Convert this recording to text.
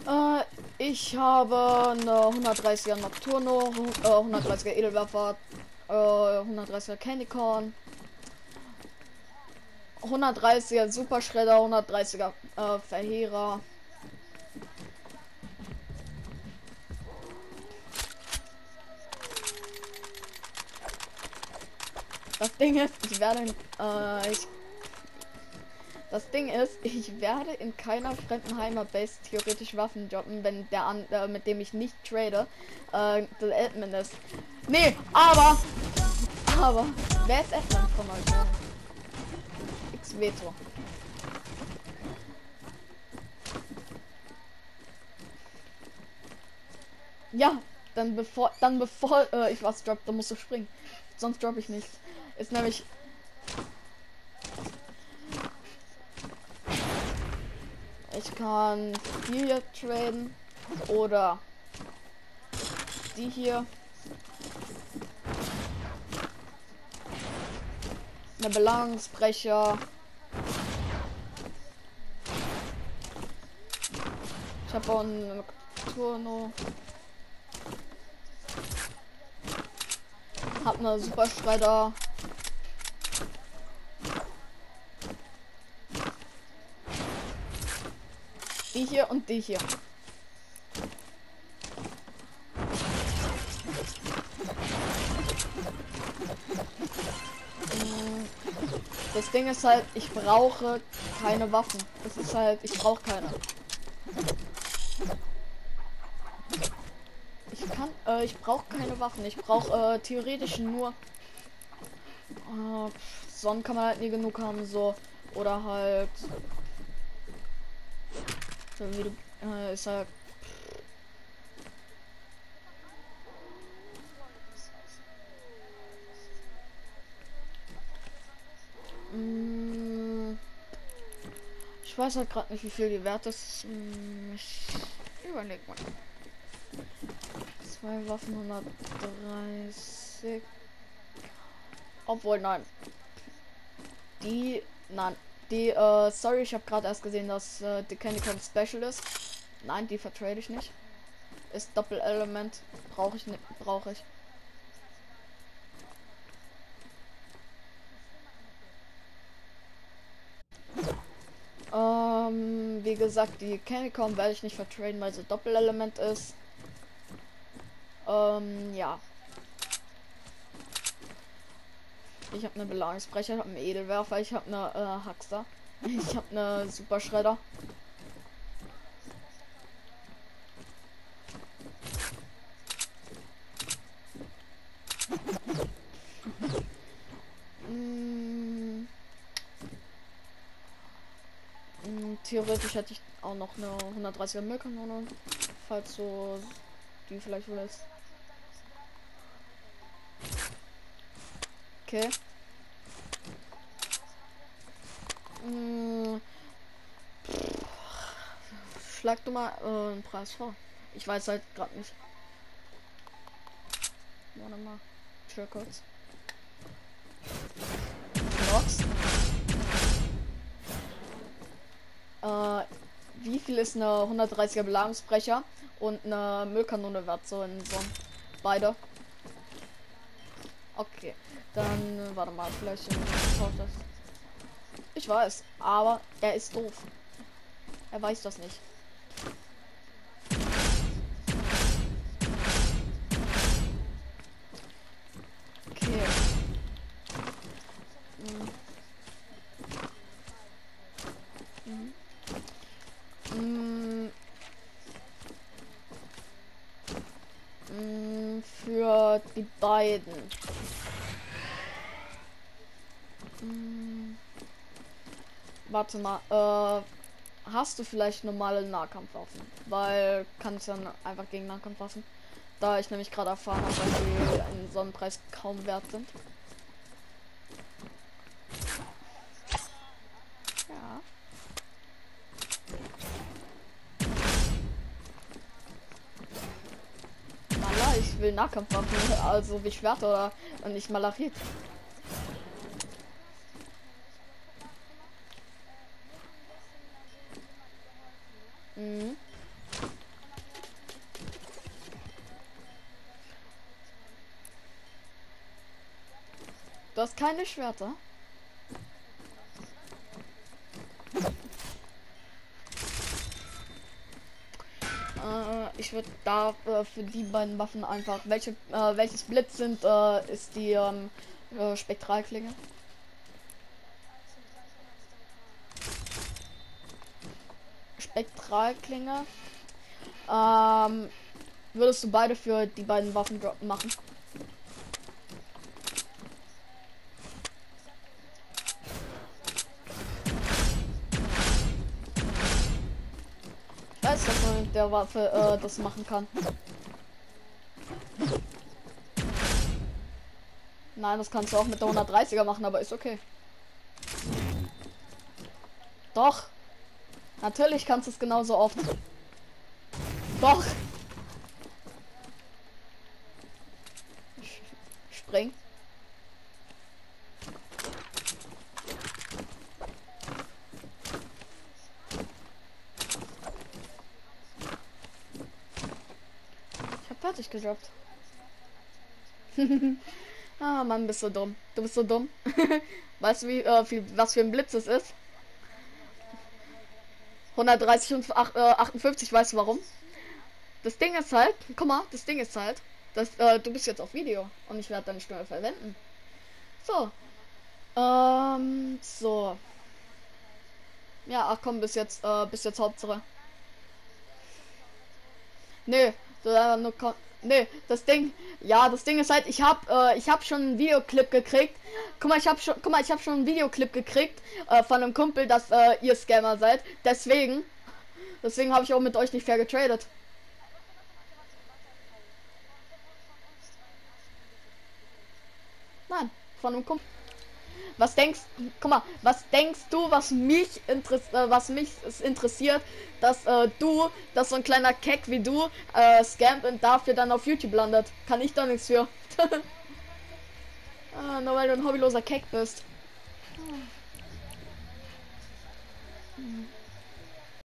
Ich habe eine 130er Nocturno, 130er Edelwerfer, 130er Candycorn, 130er Superschredder, 130er Verheerer. Das Ding ist, das Ding ist, ich werde in keiner fremden Heimatbase theoretisch Waffen droppen, wenn der mit dem ich nicht trade, der Admin ist. Nee, aber, wer ist Admin von euch? X-Veto. Ja, dann bevor ich was droppe, dann musst du springen. Sonst droppe ich nichts. Ist nämlich. Ich kann die hier traden. Oder die hier. Eine Belagerungsbrecher. Ich habe auch einen Turno. Hab eine Superschredder. Die hier und die hier. Das Ding ist halt, ich brauche keine Waffen. Das ist halt, ich brauche keine. Ich brauche keine Waffen. Ich brauche theoretisch nur. Sonnen kann man halt nie genug haben, so. Oder halt. So wie du, ist halt. Ich weiß halt gerade nicht, wie viel die wert ist. Ich überleg mal. 2 Waffen 130. Obwohl, nein. Nein. Sorry, ich habe gerade erst gesehen, dass die Candycorn Special ist. Nein, die vertrade ich nicht. Ist Doppelelement. Brauche ich nicht. Brauche ich. Wie gesagt, die Candycorn werde ich nicht vertraden, weil sie Doppelelement ist. Ja. Ich habe eine Belagerungsbrecher, ich habe einen Edelwerfer, ich habe eine Haxer. Ich habe eine Superschredder. Theoretisch hätte ich auch noch eine 130er Müllkanone, falls du die vielleicht willst. Okay. Schlag du mal einen Preis vor. Ich weiß halt gerade nicht. Warte mal. Chill kurz. Nox. Wie viel ist eine 130er Belagerungsbrecher und eine Müllkanone wert? So in so beide. Okay, dann warte mal, vielleicht tauscht das. Ich weiß, aber er ist doof. Er weiß das nicht. Okay. Für die beiden. Warte mal, hast du vielleicht normale Nahkampfwaffen? Weil kann es dann einfach gegen Nahkampfwaffen. Da ich nämlich gerade erfahren habe, dass sie einen Sonnenpreis kaum wert sind. Ja. Maler, ich will Nahkampfwaffen, also wie Schwert oder und nicht Malarit. Du hast keine Schwerter? Ich würde da für die beiden Waffen einfach, welches Blitz sind, ist die Spektralklinge. Spektralklinge. Würdest du beide für die beiden Waffen machen? Ich weiß, dass man mit der Waffe das machen kann. Nein, das kannst du auch mit der 130er machen, aber ist okay. Doch. Natürlich kannst du es genauso oft. Doch. Spring. Ich hab fertig gedroppt. Ah, Mann, bist du dumm. Du bist so dumm. Weißt du, was für ein Blitz es ist? 130 und 58, weißt du warum? Das Ding ist halt, guck mal, das Ding ist halt, dass du bist jetzt auf Video und ich werde deine Stimme verwenden. So. So. Ja, ach komm, bis jetzt Hauptsache. Nee, nur nee, das Ding ist halt, ich hab schon einen Videoclip gekriegt. Guck mal, ich habe schon einen Videoclip gekriegt von einem Kumpel, dass ihr Scammer seid. Deswegen habe ich auch mit euch nicht fair getradet. Nein, von einem Kumpel. Was denkst du, was mich interessiert, dass dass so ein kleiner Keck wie du scammt und dafür dann auf YouTube landet? Kann ich da nichts für. Nur weil du ein hobbyloser Keck bist.